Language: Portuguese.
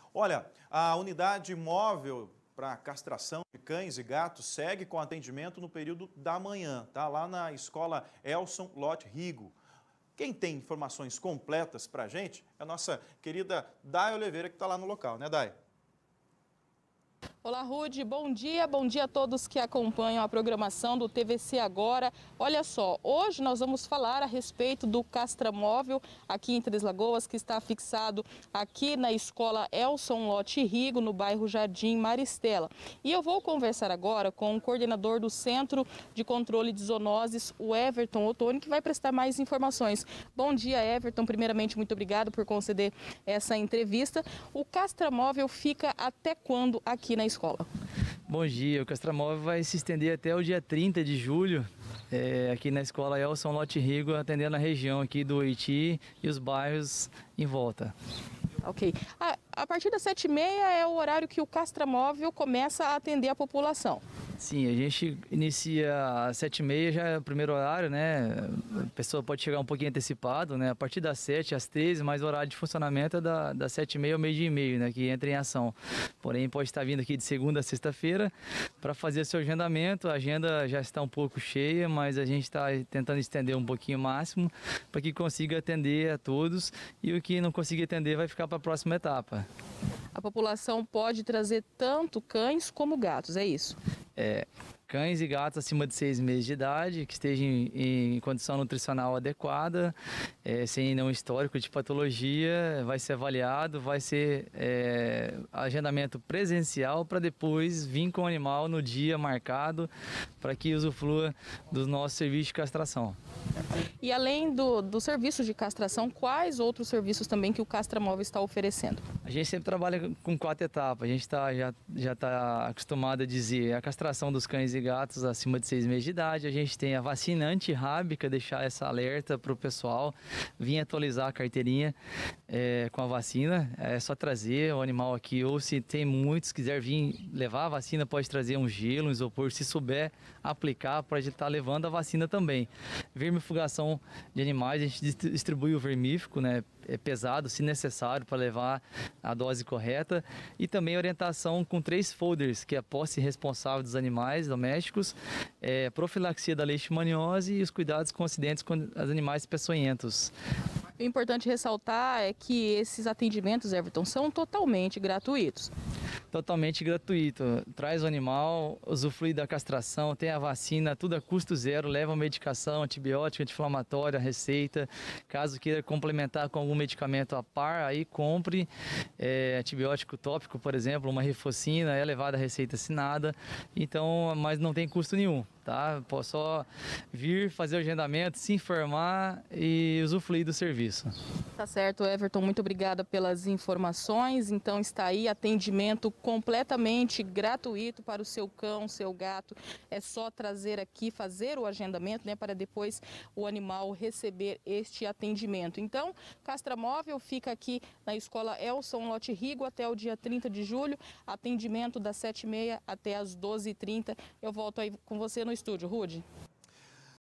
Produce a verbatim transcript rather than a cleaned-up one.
Olha, a unidade móvel para castração de cães e gatos segue com atendimento no período da manhã, tá? Lá na escola Elson Lote Rigo. Quem tem informações completas para a gente é a nossa querida Day Oliveira, que está lá no local, né, Day? Olá, Rude, bom dia, bom dia a todos que acompanham a programação do T V C Agora. Olha só, hoje nós vamos falar a respeito do castramóvel aqui em Três Lagoas, que está fixado aqui na escola Elson Lote Rigo, no bairro Jardim Maristela. E eu vou conversar agora com o coordenador do Centro de Controle de Zoonoses, o Everton Ottoni, que vai prestar mais informações. Bom dia, Everton, primeiramente muito obrigado por conceder essa entrevista. O castramóvel fica até quando aqui na escola? Bom dia, o castramóvel vai se estender até o dia trinta de julho, é, aqui na escola Elson Lote Rigo, atendendo a região aqui do Oiti e os bairros em volta. Ok. A, a partir das sete e meia é o horário que o castramóvel começa a atender a população. Sim, a gente inicia às sete e meia, já é o primeiro horário, né? A pessoa pode chegar um pouquinho antecipado, né? A partir das sete às treze, mas o horário de funcionamento é da, das sete e meia ao meio-dia e meio, né? Que entra em ação. Porém, pode estar vindo aqui de segunda a sexta-feira para fazer seu agendamento. A agenda já está um pouco cheia, mas a gente está tentando estender um pouquinho o máximo para que consiga atender a todos, e o que não conseguir atender vai ficar para a próxima etapa. A população pode trazer tanto cães como gatos, é isso? É, cães e gatos acima de seis meses de idade, que estejam em, em condição nutricional adequada, é, sem nenhum histórico de patologia, vai ser avaliado, vai ser é, agendamento presencial para depois vir com o animal no dia marcado para que usufrua dos nossos serviços de castração. E além do, do serviço de castração, quais outros serviços também que o castramóvel está oferecendo? A gente sempre trabalha com quatro etapas. A gente tá, já já está acostumado a dizer a castração dos cães e gatos acima de seis meses de idade. A gente tem a vacina antirrábica, deixar essa alerta para o pessoal vir atualizar a carteirinha é, com a vacina. É só trazer o animal aqui, ou se tem muitos, quiser vir levar a vacina, pode trazer um gelo, um isopor. Se souber aplicar, pode estar levando a vacina também. Vermifugação de animais, a gente distribui o vermífugo, né? É pesado, se necessário, para levar a dose correta, e também orientação com três folders, que é a posse responsável dos animais domésticos, é, profilaxia da leishmaniose e os cuidados com acidentes com os animais peçonhentos. O importante ressaltar é que esses atendimentos, Everton, são totalmente gratuitos. Totalmente gratuito. Traz o animal, usufrui da castração, tem a vacina, tudo a custo zero, leva medicação, antibiótico, anti-inflamatória, receita. Caso queira complementar com algum medicamento a par, aí compre é, antibiótico tópico, por exemplo, uma rifocina, é levada a receita assinada. Então, mas não tem custo nenhum, tá? Pode só vir, fazer o agendamento, se informar e usufruir do serviço. Tá certo, Everton, muito obrigada pelas informações. Então está aí atendimento completamente gratuito para o seu cão, seu gato. É só trazer aqui, fazer o agendamento, né, para depois o animal receber este atendimento. Então, castramóvel fica aqui na escola Elson Lote Rigo até o dia trinta de julho, atendimento das sete e meia até as doze e trinta. Eu volto aí com você no estúdio, Rude.